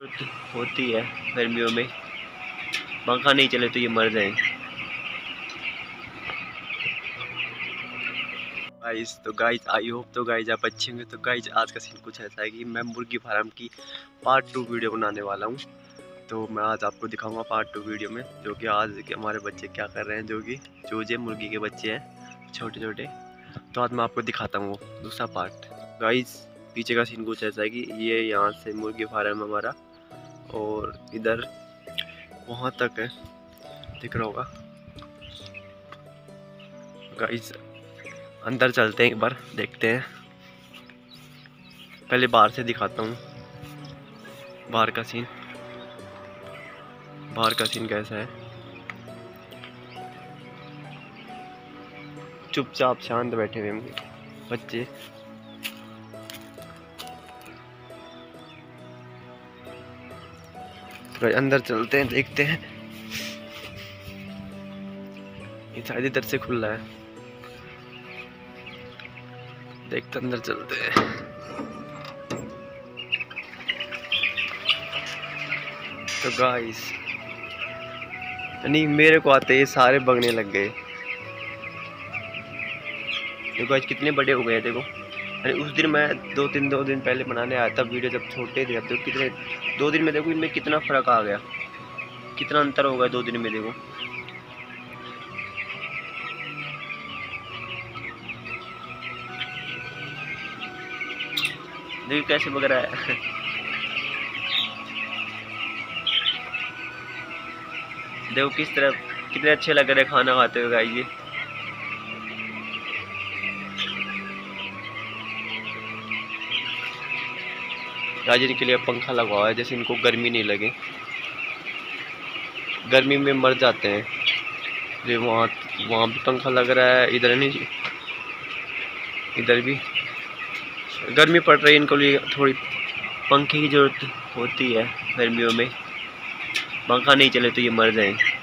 होती है गर्मियों में, पंखा नहीं चले तो ये मर जाए। गाइस तो गाइस आई होप तो गाइस आप अच्छे होंगे। तो गाइस आज का सीन कुछ ऐसा है कि मैं मुर्गी फार्म की पार्ट 2 वीडियो बनाने वाला हूँ। तो मैं आज आपको दिखाऊंगा पार्ट 2 वीडियो में, जो कि आज के हमारे बच्चे क्या कर रहे हैं, जो कि चूजे मुर्गी के बच्चे हैं छोटे छोटे। तो आज मैं आपको दिखाता हूँ वो दूसरा पार्ट। गाइस पीछे का सीन कुछ ऐसा है कि ये यहाँ से मुर्गी फार्म हमारा, और इधर वहाँ तक है, दिख रहा होगा। गाइस अंदर चलते हैं, एक बार देखते हैं। पहले बाहर से दिखाता हूँ बाहर का सीन। बाहर का सीन कैसा है, चुपचाप शांत बैठे हुए हैं बच्चे। तो अंदर चलते हैं, देखते हैं। ये शायद इधर से खुला है, देखते अंदर चलते हैं। तो गाइस नहीं, मेरे को आते ये सारे भगने लग गए। देखो आज कितने बड़े हो गए। देखो अरे उस दिन मैं दो दिन पहले बनाने आया था वीडियो, जब छोटे थे। तो कितने 2 दिन में देखो इनमें कितना फर्क आ गया, कितना अंतर हो गया 2 दिन में। देखो देखो कैसे बग रहा है। देखो किस तरह कितने अच्छे लग रहे खाना खाते हुए गाइस। ये आज इनके लिए पंखा लगा हुआ है, जैसे इनको गर्मी नहीं लगे। गर्मी में मर जाते हैं। ये वहाँ भी पंखा लग रहा है, इधर नहीं, इधर भी गर्मी पड़ रही है। इनको लिए थोड़ी पंखे की जरूरत होती है गर्मियों में, पंखा नहीं चले तो ये मर जाए।